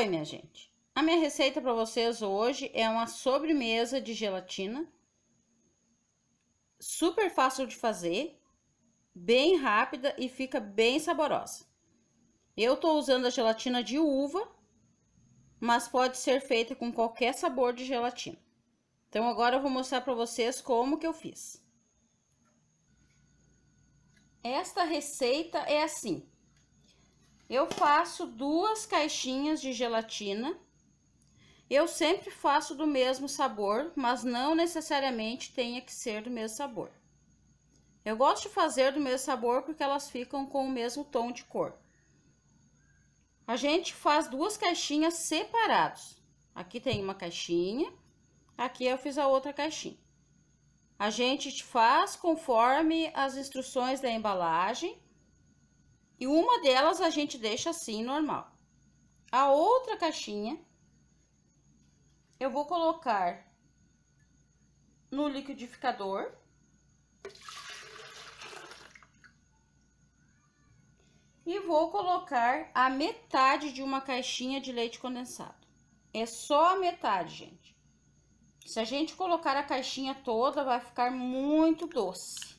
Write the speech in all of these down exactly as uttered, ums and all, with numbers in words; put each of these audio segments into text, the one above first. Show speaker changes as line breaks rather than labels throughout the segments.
Oi, minha gente. A minha receita para vocês hoje é uma sobremesa de gelatina. Super fácil de fazer, bem rápida e fica bem saborosa. Eu tô usando a gelatina de uva, mas pode ser feita com qualquer sabor de gelatina. Então agora eu vou mostrar para vocês como que eu fiz. Esta receita é assim. Eu faço duas caixinhas de gelatina. Eu sempre faço do mesmo sabor, mas não necessariamente tenha que ser do mesmo sabor. Eu gosto de fazer do mesmo sabor porque elas ficam com o mesmo tom de cor. A gente faz duas caixinhas separadas. Aqui tem uma caixinha, aqui eu fiz a outra caixinha. A gente faz conforme as instruções da embalagem. E uma delas a gente deixa assim, normal. A outra caixinha, eu vou colocar no liquidificador. E vou colocar a metade de uma caixinha de leite condensado. É só a metade, gente. Se a gente colocar a caixinha toda, vai ficar muito doce.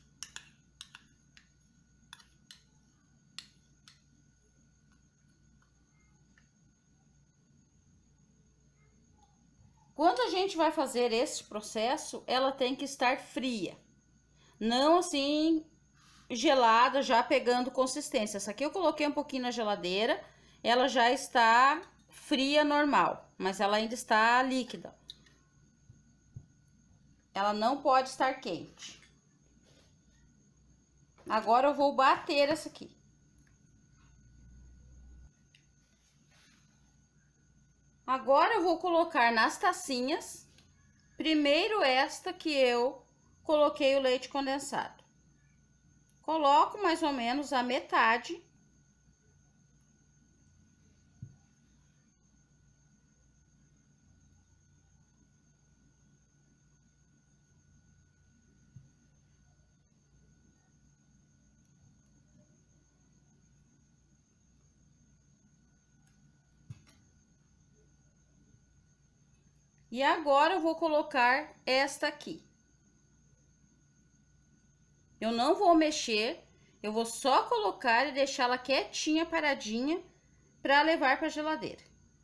Quando a gente vai fazer esse processo, ela tem que estar fria. Não assim gelada, já pegando consistência. Essa aqui eu coloquei um pouquinho na geladeira, ela já está fria normal, mas ela ainda está líquida. Ela não pode estar quente. Agora eu vou bater essa aqui. Agora eu vou colocar nas tacinhas, primeiro esta que eu coloquei o leite condensado. Coloco mais ou menos a metade. E agora eu vou colocar esta aqui. Eu não vou mexer, eu vou só colocar e deixá-la quietinha, paradinha, para levar para a geladeira.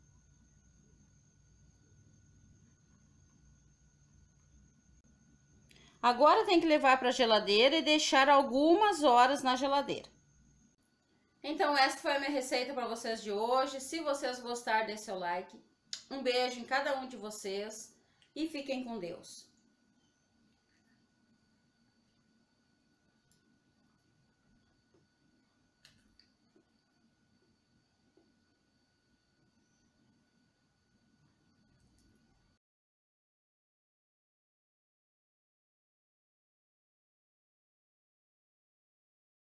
Agora tem que levar para a geladeira e deixar algumas horas na geladeira. Então esta foi a minha receita para vocês de hoje. Se vocês gostaram, dê seu like. Um beijo em cada um de vocês e fiquem com Deus.